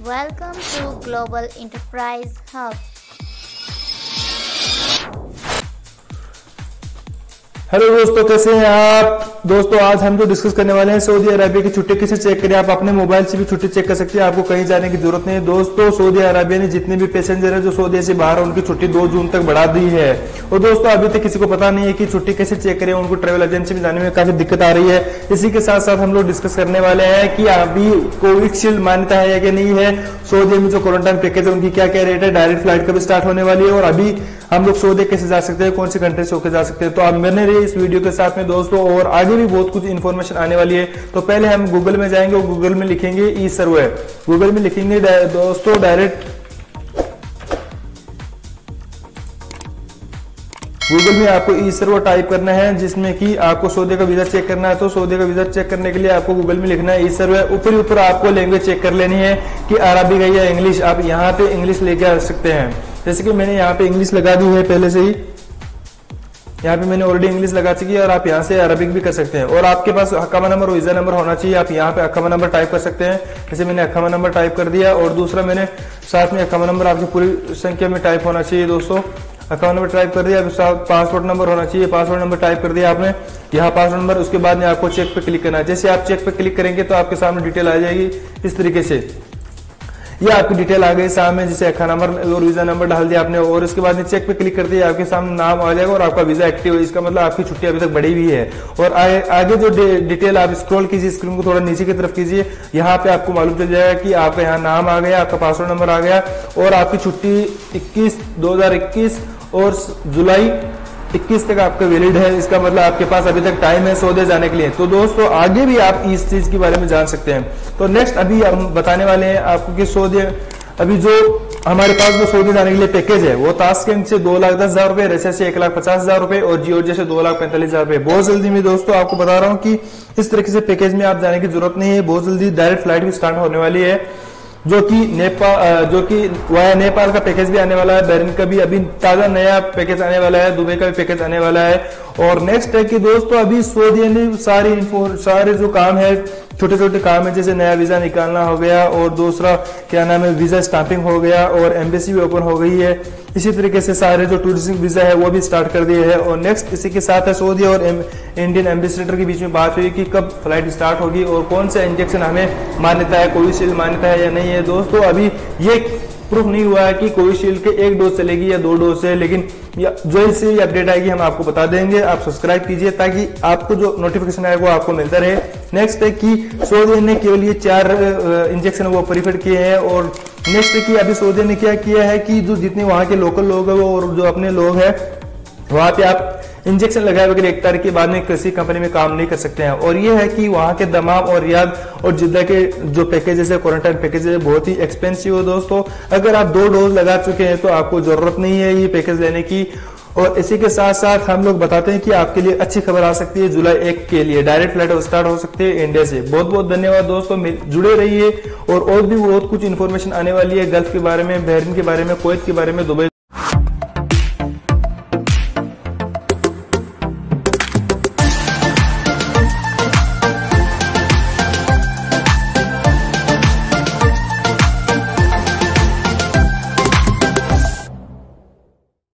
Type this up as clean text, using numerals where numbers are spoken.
Welcome to Global Enterprise Hub. Hello दोस्तों, कैसे हैं आप। दोस्तों आज हम जो डिस्कस करने वाले हैं सऊदी अरबिया की छुट्टी कैसे चेक करें। आप अपने मोबाइल से भी छुट्टी चेक कर सकते हैं, आपको कहीं जाने की जरूरत नहीं है। दोस्तों सऊदी अरबिया ने जितने भी पैसेंजर है जो सऊदी से बाहर है उनकी छुट्टी 2 जून तक बढ़ा दी है। और दोस्तों अभी तक किसी को पता नहीं है कि छुट्टी कैसे चेक करें, उनको ट्रेवल एजेंसी में जाने में काफी दिक्कत आ रही है। इसी के साथ साथ हम लोग डिस्कस करने वाले हैं कि अभी कोविशील्ड मान्यता है या कि नहीं है। सऊदी में जो क्वारंटाइन पैकेज है उनकी क्या क्या रेट है, डायरेक्ट फ्लाइट कब स्टार्ट होने वाली है और अभी हम लोग सऊदी कैसे जा सकते हैं, कौन सी कंट्री से होकर जा सकते हैं। तो आप बने रहिए इस वीडियो के साथ में दोस्तों, और आगे भी बहुत कुछ इन्फॉर्मेशन आने वाली है। तो पहले हम गूगल में जाएंगे और गूगल में लिखेंगे ई सर्वे। गूगल में लिखेंगे दोस्तों डायरेक्ट, गूगल में आपको ई सर्वे टाइप करना है जिसमें कि आपको सऊदी का वीजा चेक करना है। तो सऊदी का वीजा चेक करने के लिए आपको गूगल में लिखना है ई सर्वे। ऊपर ही ऊपर आपको लैंग्वेज चेक कर लेनी है कि अरबिक है या इंग्लिश। आप यहाँ पे इंग्लिश लेके आ सकते हैं, जैसे कि मैंने यहाँ पे इंग्लिश लगा दी है पहले से ही। यहाँ पे मैंने ऑलरेडी इंग्लिश लगा चुकी है और आप यहाँ से अरबिक भी कर सकते हैं। और आपके पास अकामा नंबर और वीजा नंबर होना चाहिए। आप यहाँ पे अकामा नंबर टाइप कर सकते हैं, जैसे मैंने अकामा नंबर टाइप कर दिया। और दूसरा मैंने साथ में अकामा नंबर आपकी पूरी संख्या में टाइप होना चाहिए दोस्तों। अकाउंट नंबर टाइप कर दिया, पासपोर्ट नंबर होना चाहिए, पासपोर्ट नंबर टाइप कर दिया आपने, यहाँ पासपोर्ट नंबर। उसके बाद में आपको चेक पे क्लिक करना है। जैसे आप चेक पे क्लिक करेंगे तो आपके सामने डिटेल आ जाएगी इस तरीके से। ये आपकी डिटेल आ गई सामने, जिसे अकाउंट नंबर और वीजा नंबर डाल दिया आपने। और इसके बाद चेक पे क्लिक कर दिया, आपके सामने नाम आ जाएगा और आपका वीजा एक्टिव है। इसका मतलब आपकी छुट्टी अभी तक बढ़ी हुई है। और आगे जो डिटेल आप स्क्रॉल कीजिए, स्क्रीन को थोड़ा नीचे की तरफ कीजिए, यहाँ पे आपको मालूम चल जाएगा कि आपका यहाँ नाम आ गया, आपका पासपोर्ट नंबर आ गया और आपकी छुट्टी 2021 और जुलाई 21 तक आपका वैलिड है। इसका मतलब आपके पास अभी तक टाइम है सऊदी जाने के लिए। तो दोस्तों आगे भी आप इस चीज के बारे में जान सकते हैं। तो नेक्स्ट अभी हम बताने वाले हैं आपको कि सऊदी अभी जो हमारे पास जो सऊदी जाने के लिए पैकेज है वो ताशकेंट से 2,10,000 रुपए, रशिया से 1,50,000 रुपए और जॉर्जिया से 2,45,000 रुपए। बहुत जल्दी में दोस्तों आपको बता रहा हूँ कि इस तरीके से पैकेज में आप जाने की जरूरत नहीं है। बहुत जल्दी डायरेक्ट फ्लाइट भी स्टार्ट होने वाली है, जो कि वाया नेपाल का पैकेज भी आने वाला है, बहरीन का भी अभी ताजा नया पैकेज आने वाला है, दुबई का भी पैकेज आने वाला है। और नेक्स्ट है कि दोस्तों अभी सऊदी ने सारे जो काम है, छोटे छोटे काम है, जैसे नया वीजा निकालना हो गया और दूसरा क्या नाम है वीजा स्टाम्पिंग हो गया और एम्बेसी भी ओपन हो गई है। इसी तरीके से सारे जो टूरिज्म वीजा है वो भी स्टार्ट कर दिए हैं। और नेक्स्ट इसी के साथ है सऊदी और इंडियन एम्बेसडर के बीच में बात हुई कि कब फ्लाइट स्टार्ट होगी और कौन सा इंजेक्शन हमें मान्यता है, कोविशील्ड मान्यता है या नहीं है। दोस्तों अभी ये प्रूफ नहीं हुआ है कि कोविशील्ड के 1 डोज चलेगी या 2 डोज है, लेकिन जो से अपडेट आएगी हम आपको बता देंगे। आप सब्सक्राइब कीजिए ताकि आपको जो नोटिफिकेशन आएगा वो आपको मिलता रहे। नेक्स्ट है कि सऊदी ने केवल ये 4 इंजेक्शन वो प्रीफर किए हैं। और नेक्स्ट है कि अभी सऊदी ने क्या किया है कि जो जितने वहां के लोकल लोग है वो और जो अपने लोग हैं वहां पे आप इंजेक्शन लगाए बगैर 1 तारीख के बाद में किसी कंपनी में काम नहीं कर सकते हैं। और ये है कि वहां के दमाम और रियाद और जिद्दा के जो पैकेजेस है, क्वारंटाइन पैकेज है, बहुत ही एक्सपेंसिव है दोस्तों। अगर आप 2 डोज लगा चुके हैं तो आपको जरूरत नहीं है ये पैकेज लेने की। और इसी के साथ साथ हम लोग बताते हैं कि आपके लिए अच्छी खबर आ सकती है जुलाई 1 के लिए, डायरेक्ट फ्लाइट स्टार्ट हो सकती है इंडिया से। बहुत बहुत धन्यवाद दोस्तों, जुड़े रहिए। और भी बहुत कुछ इन्फॉर्मेशन आने वाली है, गल्फ के बारे में, बहरीन के बारे में, कुवैत के बारे में, दुबई